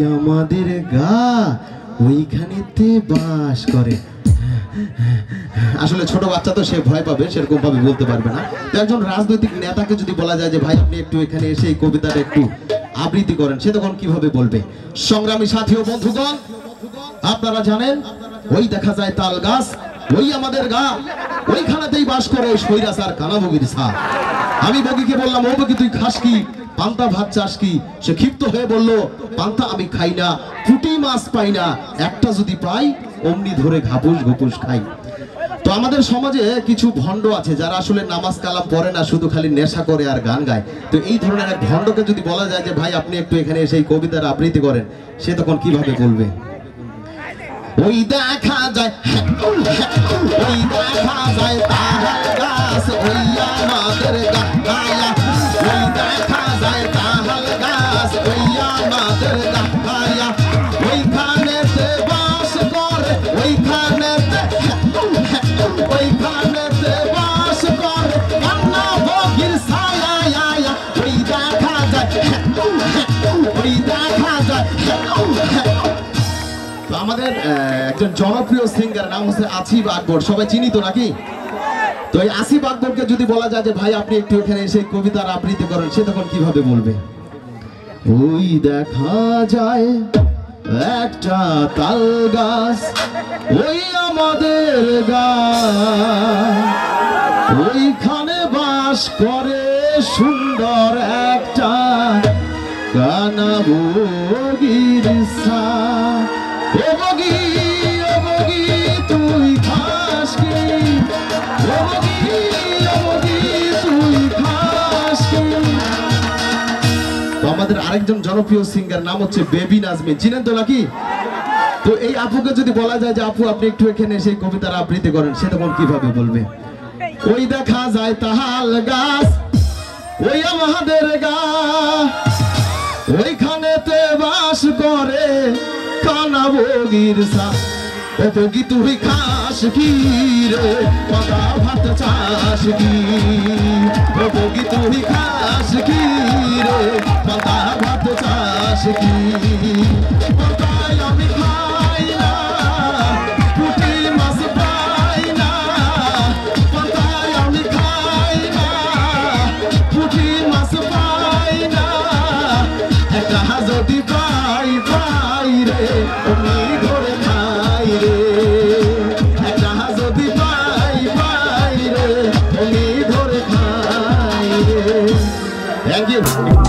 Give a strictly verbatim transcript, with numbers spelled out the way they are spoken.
আমাদের গা ওইখানেতে বাস করে। আসলে ছোট বাচ্চা তো সে ভয় পাবে, সেরকম ভাবে বলতে পারবে না। তো একজন রাজনৈতিক নেতাকে যদি বলা যায় যে ভাই আপনি একটু এখানে এসে এই কবিতাটা একটু আবৃত্তি করেন, সে তখন কিভাবে বলবে? সংগ্রামী সাথী ও বন্ধুগণ, আপনারা জানেন ওই দেখা যায় তাল গাছ, ওই আমাদের গা ওইখানেতেই বাস করে ওই সৈরাচার কানাবগির ছা। আমি বগিকে বললাম, ও বগি তুই খাস কি, পান্তা ভাত চাস কি? সে ক্ষিপ্ত হয়ে বলল, পান্তা আমি খাই না, পুঁটি মাছ পাই না, একটা যদি পাই অমনি ধরে ঘাপুস ঘুপুস খাই। তো আমাদের সমাজে কিছু ভণ্ড আছে যারা আসলে নামাজ কালাম পড়ে না, শুধু খালি নেশা করে আর গান গায়। তো এই ধরনের এক ভণ্ডকে যদি বলা যায় যে ভাই আপনি একটু এখানে এসে এই কবিতার আবৃত্তি করেন, সে তখন কিভাবে বলবে? ওই দেখা যায় ওই দেখা যায় তাল গাছ ওই আমাদের গায়া, ওই দেখা যায় তাল গাছ ওই আমাদের গায়া, ওইখানেতে বাস করে ওইখানেতে ওইখানেতে বাস করে কান্না বগির ছায়া, ওই দেখা যায় ওই দেখা যায়। তো আমাদের একজন জনপ্রিয় সিঙ্গার নাম হচ্ছে আসিফ আকবর, সবাই চিনি তো নাকি? তো এই আসিফ আকবরকে যদি বলা যায় যে ভাই আপনি একটু এখানে এসে কবিতার আবৃত্তি করেন, সে তখন কিভাবে বলবে? ওই দেখা যায় একটা তাল গাছ ওই আমাদের গা, ওইখানে বাস করে সুন্দর একটা কানাবগির ছা। ও বগি ও বগি তুই খাস কি, ও বগি ও বগি তুই খাস কি? তো আমাদের আরেকজন জনপ্রিয় সিঙ্গার নাম হচ্ছে বেবি নাজমিন, চিনেন তো নাকি? তো এই আপুকে যদি বলা যায় যে আপু আপনি একটু এখানে সেই কবিতার আবৃত্তি করেন, সে তখন কিভাবে বলবে? ওই দেখা যায় তাল গাছ ওই আমাদের গা, ওইখানেতে বাস করে কানাবগির ছা। ও বগি তুই খাস কি রে, পান্তা ভাত চাস কি? ও বগি তুই খাস কি রে, পান্তা ভাত চাস কি? পান্তায় আমি খাই না, পুঁটি মাছ পাই না, পান্তায় আমি খাই না, পুঁটি মাছ পাই না, একটা যদি পাই পাই রে অমনি ধরে খাই রে, একটা যদি পাই পাই রে অমনি ধরে খাই রে। Thank you.